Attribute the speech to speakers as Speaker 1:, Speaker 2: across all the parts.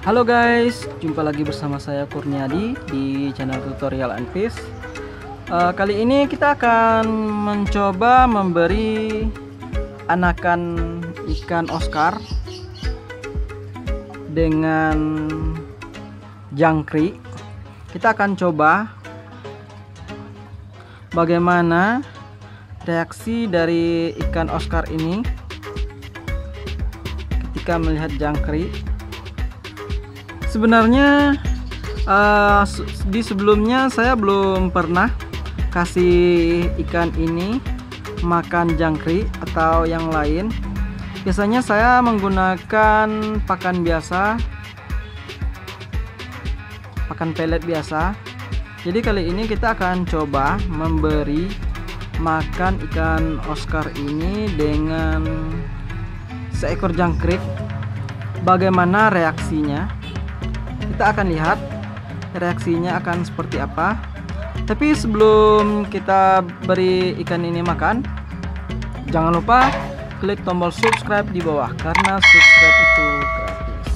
Speaker 1: Halo guys, jumpa lagi bersama saya Kurniadi di channel Tutorial and Fish. Kali ini kita akan mencoba memberi anakan ikan Oscar dengan jangkrik. Kita akan coba bagaimana reaksi dari ikan Oscar ini ketika melihat jangkrik. Sebenarnya di sebelumnya saya belum pernah kasih ikan ini makan jangkrik atau yang lain. Biasanya saya menggunakan pakan biasa, pakan pelet biasa. Jadi kali ini kita akan coba memberi makan ikan Oscar ini dengan seekor jangkrik. Bagaimana reaksinya? Kita akan lihat reaksinya akan seperti apa. Tapi sebelum kita beri ikan ini makan, jangan lupa klik tombol subscribe di bawah karena subscribe itu gratis.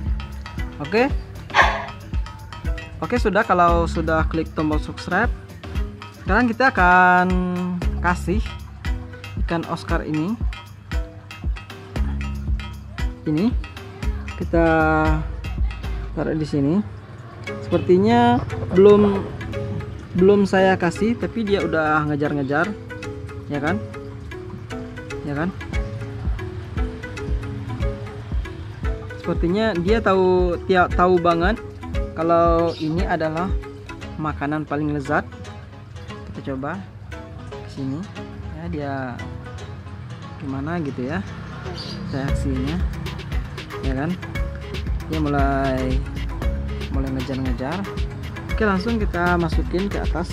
Speaker 1: Oke, sudah. Kalau sudah klik tombol subscribe, sekarang kita akan kasih ikan Oscar ini kita taruh di sini. Sepertinya belum saya kasih, tapi dia udah ngejar-ngejar, ya kan? Sepertinya dia tahu banget kalau ini adalah makanan paling lezat. Kita coba ke sini, ya, dia gimana gitu ya reaksinya, ya kan? Dia mulai ngejar-ngejar. Oke, langsung kita masukin ke atas.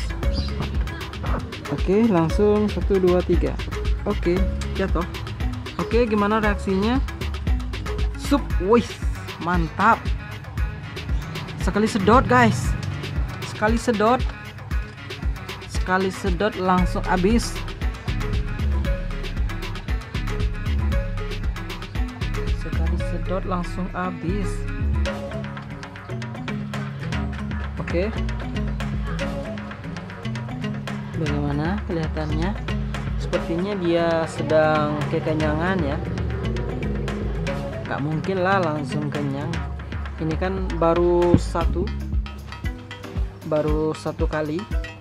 Speaker 1: Oke, langsung 1 2 3. Oke, jatuh. Oke, gimana reaksinya? Sup, wih, mantap. Sekali sedot guys, sekali sedot langsung habis. Langsung habis. Oke, bagaimana kelihatannya? Sepertinya dia sedang kekenyangan ya. Gak mungkin lah langsung kenyang. Ini kan baru satu kali.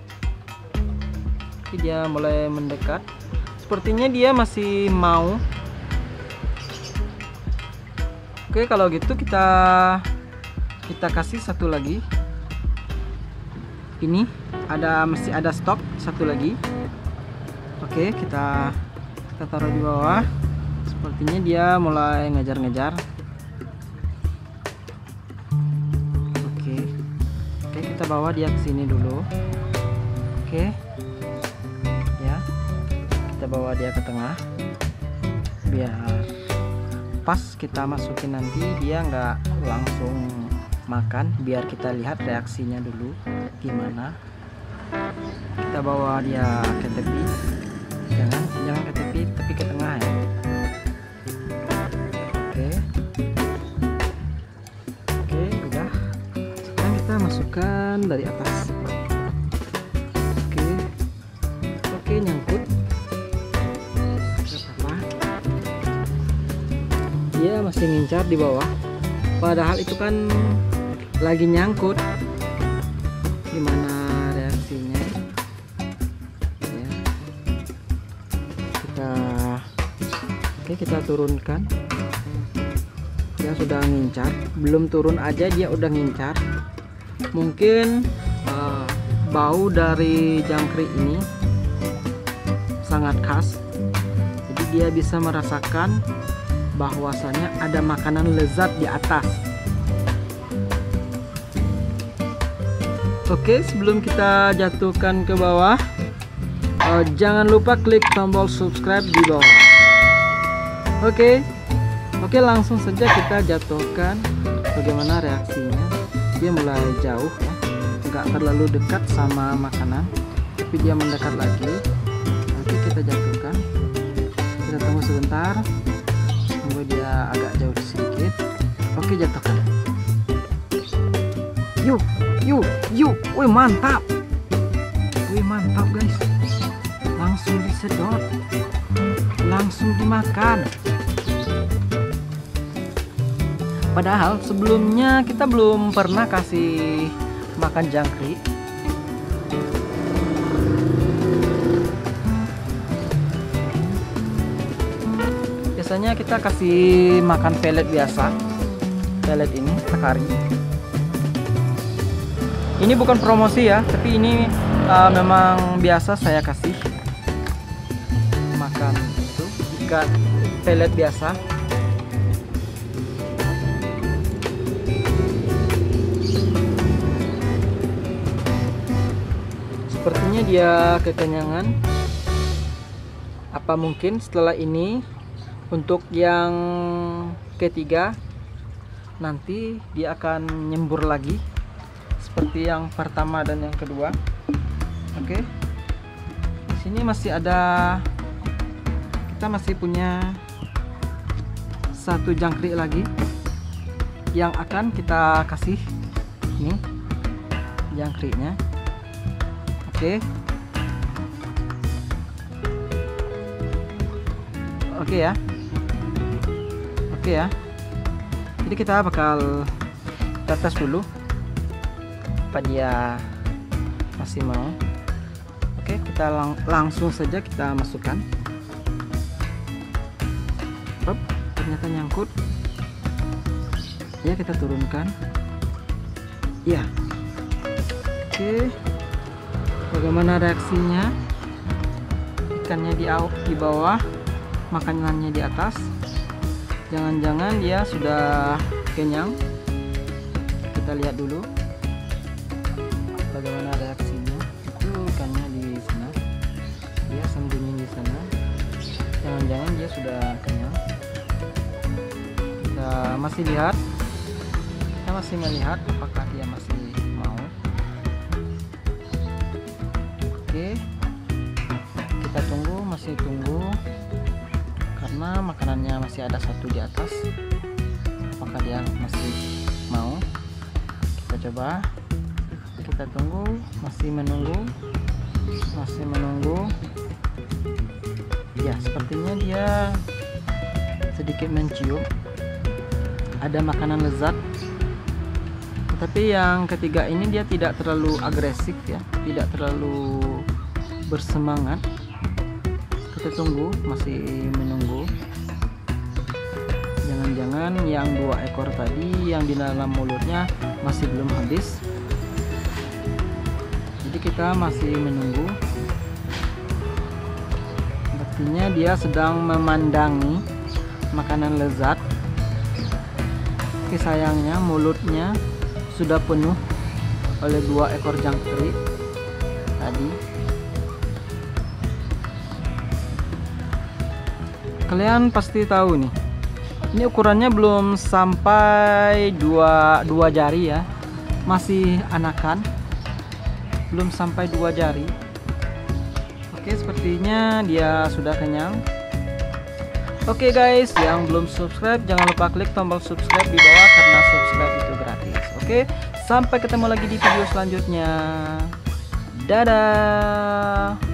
Speaker 1: Jadi dia mulai mendekat. Sepertinya dia masih mau. Oke, kalau gitu kita kasih satu lagi. Ini masih ada stok satu lagi. Oke, kita taruh di bawah. Sepertinya dia mulai ngejar-ngejar. Oke, kita bawa dia ke sini dulu. Oke, ya, kita bawa dia ke tengah biar pas kita masukin nanti dia nggak langsung makan, biar kita lihat reaksinya dulu gimana. Kita bawa dia ke tepi, jangan ke tepi tapi ke tengah ya. Oke, udah. Sekarang kita masukkan dari atas. Oke, nyangkut. Dia masih ngincar di bawah, padahal itu kan lagi nyangkut. Gimana reaksinya ya? Kita turunkan. Dia sudah ngincar, belum turun aja dia udah ngincar. Mungkin bau dari jangkrik ini sangat khas, jadi dia bisa merasakan bahwasanya ada makanan lezat di atas. Oke, sebelum kita jatuhkan ke bawah, jangan lupa klik tombol subscribe di bawah. Oke, langsung saja kita jatuhkan. Bagaimana reaksinya? Dia mulai jauh ya, nggak terlalu dekat sama makanan, tapi dia mendekat lagi. Oke, kita jatuhkan. Kita tunggu sebentar. Dia agak jauh sedikit. Oke, jatuhkan. Yuk, yuk, yuk. Wih, mantap. Wih, mantap guys. Langsung disedot, langsung dimakan. Padahal sebelumnya kita belum pernah kasih makan jangkrik. Biasanya kita kasih makan pelet biasa. Pelet ini Takari. Ini bukan promosi ya, tapi ini memang biasa saya kasih makan itu ikan pelet biasa. Sepertinya dia kekenyangan. Apa mungkin setelah ini untuk yang ketiga nanti dia akan nyembur lagi seperti yang pertama dan yang kedua. Oke. Di sini masih ada, kita masih punya satu jangkrik lagi yang akan kita kasih. Ini jangkriknya. Oke. Oke ya. Oke ya. Jadi kita bakal tes dulu apa dia masih mau. Oke, kita langsung saja kita masukkan. Hop, ternyata nyangkut. Ya, kita turunkan. Ya. Oke. Bagaimana reaksinya? Ikannya di bawah, makanannya di atas. Jangan-jangan dia sudah kenyang. Kita lihat dulu bagaimana reaksinya. Itu ikannya di sana, dia sembunyi di sana. Jangan-jangan dia sudah kenyang. Kita masih lihat, kita masih melihat apakah dia masih mau. Oke, kita tunggu, masih tunggu karena makanannya masih ada satu di atas. Apakah dia masih mau? Kita coba. Kita tunggu, masih menunggu, masih menunggu. Ya, sepertinya dia sedikit mencium ada makanan lezat. Tetapi yang ketiga ini dia tidak terlalu agresif ya, tidak terlalu bersemangat. Kita tunggu, masih menunggu. Jangan-jangan yang 2 ekor tadi yang di dalam mulutnya masih belum habis. Jadi kita masih menunggu. Artinya dia sedang memandangi makanan lezat. Oke, sayangnya mulutnya sudah penuh oleh 2 ekor jangkrik tadi. Kalian pasti tahu nih, ini ukurannya belum sampai dua jari ya, masih anakan, belum sampai 2 jari. Oke, sepertinya dia sudah kenyang. Oke guys, yang belum subscribe jangan lupa klik tombol subscribe di bawah karena subscribe itu gratis. Oke, sampai ketemu lagi di video selanjutnya. Dadah.